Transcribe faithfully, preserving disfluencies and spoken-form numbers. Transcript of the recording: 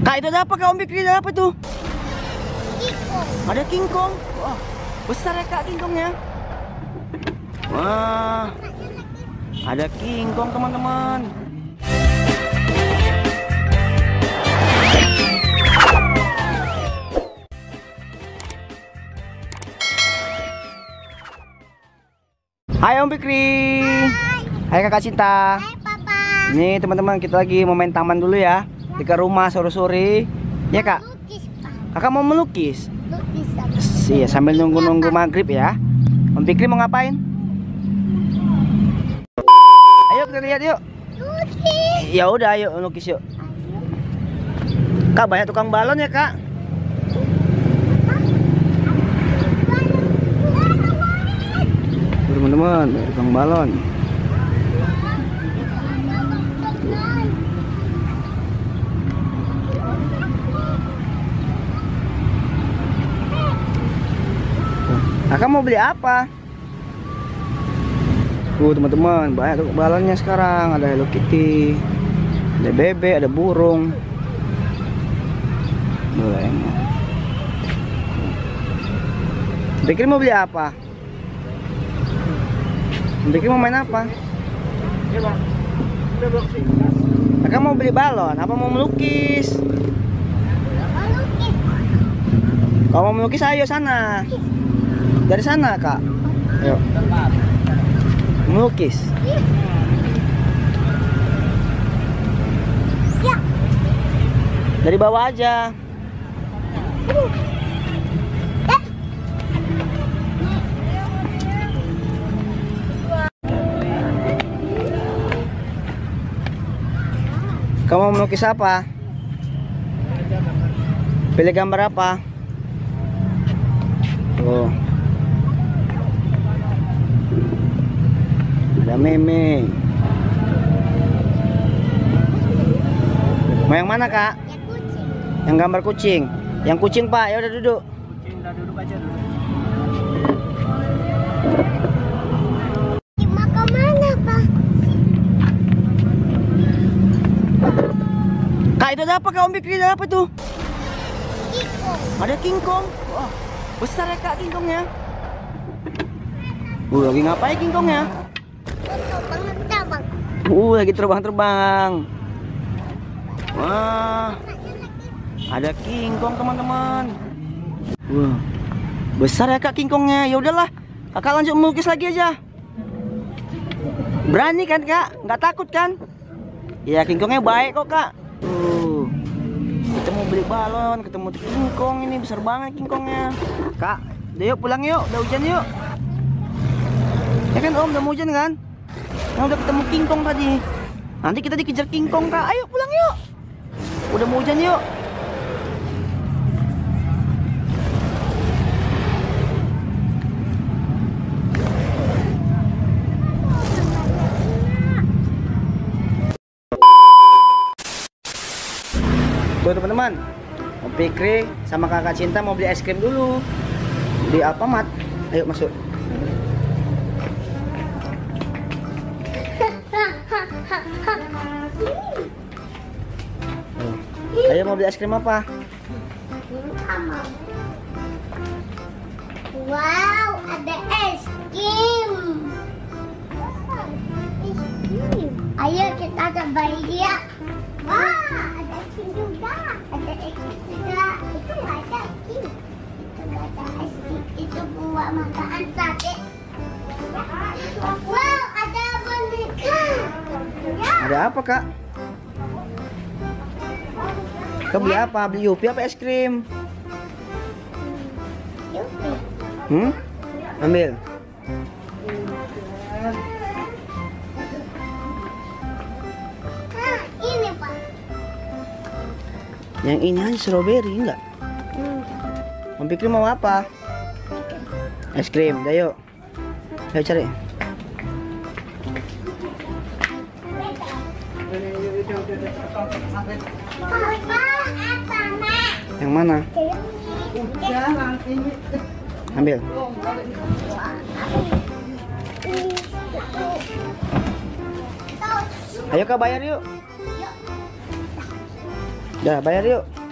Kak, itu ada apa Kak Om Fikri? Ada apa tuh? Kingkong. Ada kingkong. Wah, besar ya Kak kingkongnya. Wah, ada kingkong teman-teman. Hai Om Fikri. Hai, Hai Kakak Cinta. Hai Papa. Nih teman-teman, kita lagi mau main taman dulu ya. Dekat rumah sore-sore. Ya Kak. Lukis, Pak. Kakak mau melukis? Lukis. Iya, sambil nunggu-nunggu maghrib ya. Om Fikri mau ngapain? Ayo kita lihat yuk. Lukis. Ya udah, ayo lukis yuk. Kak, banyak tukang balon ya Kak. Teman-teman, banyak tukang balon. Kakak mau beli apa? Uh teman-teman, banyak tuh balonnya sekarang. Ada Hello Kitty, ada bebek, ada burung. Boleh. Pikir mau beli apa? Pikir mau main apa? Kakak mau beli balon, apa mau melukis? Lukis. Kalau mau melukis ayo sana. Dari sana Kak. Ayo. Melukis. Ya. Dari bawah aja. Kamu mau melukis apa? Pilih gambar apa? Tuh. Ada meme. Mau yang mana Kak? Ya kucing. Yang gambar kucing. Yang kucing Pak, ya udah duduk. Kucing udah duduk aja dulu. Mau ke mana, Pak? Kak, itu ada apa Kak Om Fikri? Ada apa tuh? Kingkong. Ada kingkong. Wah, besar ya Kak kingkongnya. Uh, lagi ngapain kingkongnya? Terbang-terbang. Uh, lagi terbang-terbang. Wah, ada kingkong teman-teman. Wah, besar ya Kak kingkongnya. Ya udahlah, Kakak lanjut melukis lagi aja. Berani kan Kak? Nggak takut kan? Ya kingkongnya baik kok Kak. Tuh, kita mau beli balon, ketemu kingkong ini besar banget kingkongnya. Kak, udah yuk pulang yuk, udah hujan yuk. Ya kan Om, udah mau hujan kan? Nah, udah ketemu kingkong tadi. Nanti kita dikejar kingkong Kak. Ayo pulang yuk. Udah mau hujan yuk. Tuh teman-teman, Om Fikri sama Kakak Cinta mau beli es krim dulu di Alfamart. Ayo masuk. Ayo mau beli es krim apa? Wow, ada es krim. Es krim. Ayo kita cobain dia. Wah, ada es krim juga. Ada es krim juga. Itu nggak ada es krim. Itu nggak ada es krim. Itu buah makan sate. Wow, ada boneka. Ya. Ada apa Kak? Kau beli apa? Beli Yupi apa es krim? Yupi. Hmm? Ambil. Nah, ini Pak. Yang ini aja strawberry enggak? Om Fikri mau apa? Es krim, udah yuk. Ayo cari. Papa, apa Mak? Yang mana? Ambil. Ayo Kak bayar yuk. Dah, bayar yuk.